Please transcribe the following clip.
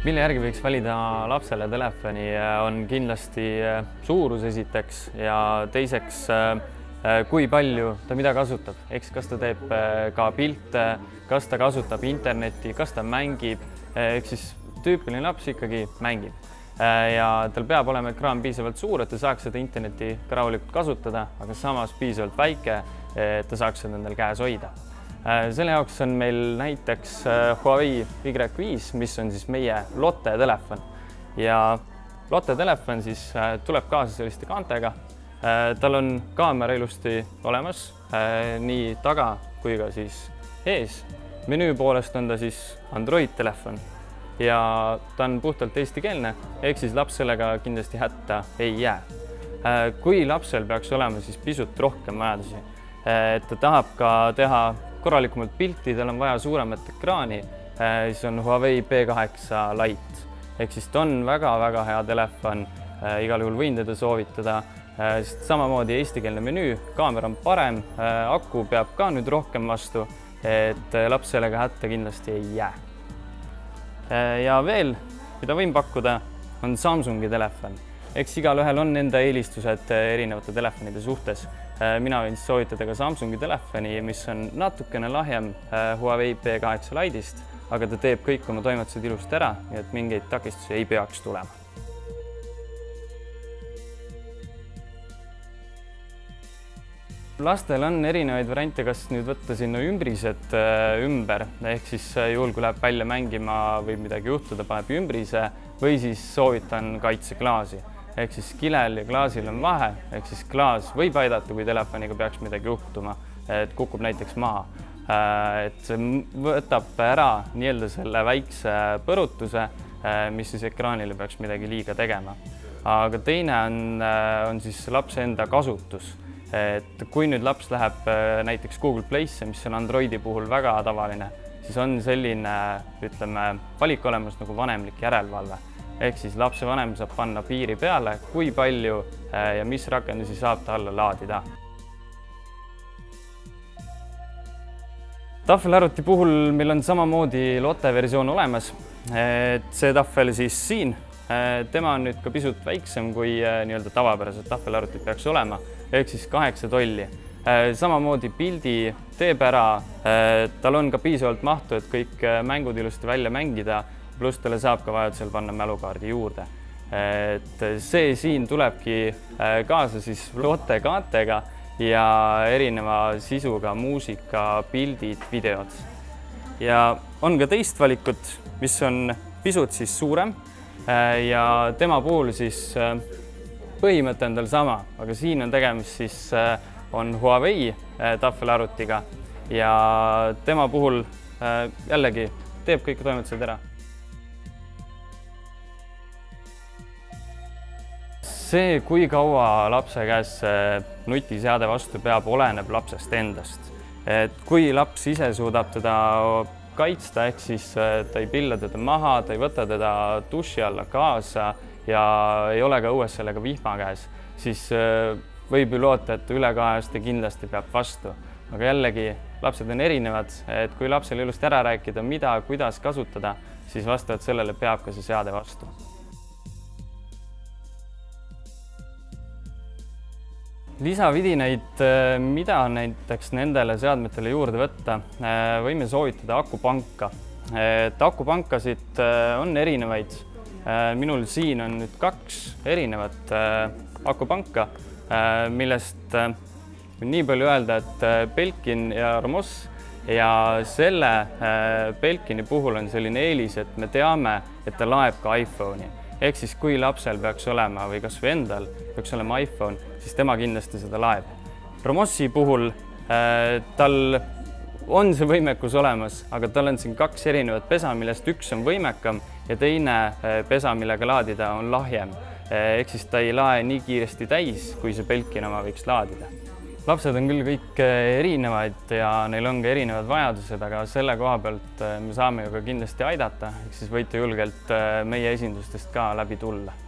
Mille järgi võiks valida lapsele telefoni, on kindlasti suurus esiteks ja teiseks, kui palju ta mida kasutab. Kas ta teeb ka pilte, kas ta kasutab internetti, kas ta mängib, ehk siis tüüpiline laps ikkagi mängib. Ja tal peab olema ekraan piisavalt suur, et ta saaks seda internetti ka rahulikult kasutada, aga samas piisavalt väike, et ta saaks seda endal käes hoida. Selle jaoks on meil näiteks Huawei Y5, mis on siis meie Lotte telefon. Ja Lotte telefon siis tuleb kaasa selliste kaantega. Tal on kaamera ilusti olemas, nii taga kui ka siis ees. Menüü poolest on ta siis Android telefon ja ta on puhtalt eestikeelne, ehk siis laps sellega kindlasti hätta ei jää. Kui lapsel peaks olema siis pisut rohkem vajadusi, et ta tahab ka teha korralikumalt pilti, tal on vaja suuremat ekraani, siis on Huawei P8 Lite. Ehk siis ta on väga-väga hea telefon, igal juhul võin teda soovitada, sest samamoodi eestikeelne menüü, kaamera on parem, aku peab ka nüüd rohkem vastu, et laps sellega hätta kindlasti ei jää. Ja veel, mida võin pakkuda, on Samsungi telefon. Eks igalühel on enda eelistused erinevate telefonide suhtes. Mina võin soovitada ka Samsungi telefoni, mis on natukene lahjem Huawei P8 Lite'ist, aga ta teeb kõik oma toimetused ilusti ära, nii et mingeid takistusi ei peaks tulema. Lastel on erinevaid variante, kas nüüd võtta sinna ümbrised ümber, ehk siis juhul, kui läheb välja mängima või midagi juhtuda, paneb ümbrise või siis soovitan kaitseklaasi. Ehk siis kilel ja klaasil on vahe, ehk siis klaas võib aidata, kui telefoniga peaks midagi juhtuma, et kukub näiteks maha. Et see võtab ära nii-öelda selle väikse põrutuse, mis siis ekraanile peaks midagi liiga tegema. Aga teine on siis lapse enda kasutus. Et kui nüüd laps läheb näiteks Google Play'sse, mis on Androidi puhul väga tavaline, siis on selline, ütleme, valik olemas nagu vanemlik järelevalve. Ehk siis lapse vanem saab panna piiri peale, kui palju ja mis rakendusi saab ta alla laadida. Tahvelarvuti puhul meil on samamoodi Lotte versioon olemas. See tahvel siis siin, tema on nüüd ka pisut väiksem kui nii-öelda tavapärased tahvelarvutid peaks olema, ehk siis 8 tolli. Samamoodi pildi teeb ära, tal on ka piisavalt mahtu, et kõik mängud ilusti välja mängida, pluss talle saab ka vajadusel panna mälukaardi juurde. Et see siin tulebki kaasa siis Lotte kaantega ja erineva sisuga muusika, pildid, videod. Ja on ka teist valikut, mis on pisut siis suurem ja tema puhul siis põhimõte on tal sama, aga siin on tegemist siis on Huawei tahvelarvutiga ja tema puhul jällegi teeb kõik toimetused ära. See, kui kaua lapse käes nutiseade vastu peab, oleneb lapsest endast. Et kui laps ise suudab teda kaitsta, ehk siis ta ei pilla teda maha, ta ei võta teda duši alla kaasa ja ei ole ka õues sellega vihma käes, siis võib ju loota, et üle 2 aasta kindlasti peab vastu. Aga jällegi, lapsed on erinevad, et kui lapsel ilusti ära rääkida, mida, kuidas kasutada, siis vastavalt sellele peab ka see seade vastu. Lisavidinaid, mida näiteks nendele seadmetele juurde võtta, võime soovitada akupanka. Akupankasid on erinevaid. Minul siin on nüüd 2 erinevat akupanka, millest nii palju öelda, et Belkin ja Ramos ja selle Belkini puhul on selline eelis, et me teame, et ta laeb ka iPhone'i. Ehk siis kui lapsel peaks olema või kas või endal peaks olema iPhone, siis tema kindlasti seda laeb. Ramossi puhul tal on see võimekus olemas, aga tal on siin 2 erinevat pesa, millest üks on võimekam ja teine pesa, millega laadida, on lahjem. Ehk siis ta ei lae nii kiiresti täis, kui see Belkin oma võiks laadida. Lapsed on küll kõik erinevad ja neil on ka erinevad vajadused, aga selle koha pealt me saame ju ka kindlasti aidata, ehk siis võite julgelt meie esindustest ka läbi tulla.